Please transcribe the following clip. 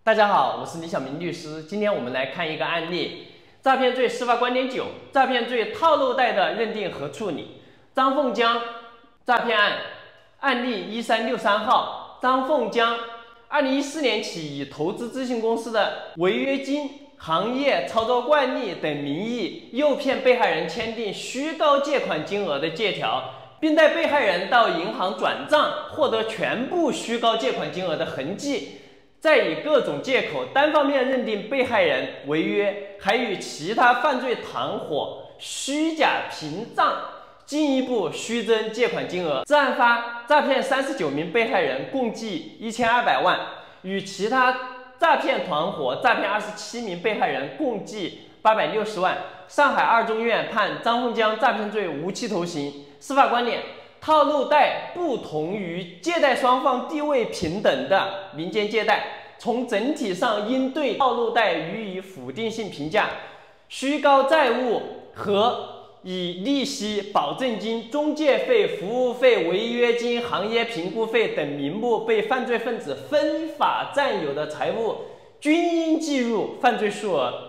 大家好，我是李小明律师。今天我们来看一个案例：诈骗罪司法观点9，诈骗罪套路贷的认定和处理。张凤江诈骗案，案例1363号。张凤江2014年起以投资咨询公司的违约金、行业操作惯例等名义，诱骗被害人签订虚高借款金额的借条，并带被害人到银行转账，获得全部虚高借款金额的痕迹。再以各种借口单方面认定被害人违约，还与其他犯罪团伙虚假凭账，进一步虚增借款金额。至案发，诈骗39名被害人，共计1200万，与其他诈骗团伙诈骗27名被害人，共计860万。上海二中院判张凤江诈骗罪无期徒刑。司法观点：套路贷不同于借贷双方地位平等的民间借贷，从整体上应对套路贷予以否定性评价。虚高债务和以利息、保证金、中介费、服务费、违约金、行业评估费等名目被犯罪分子非法占有的财物，均应计入犯罪数额。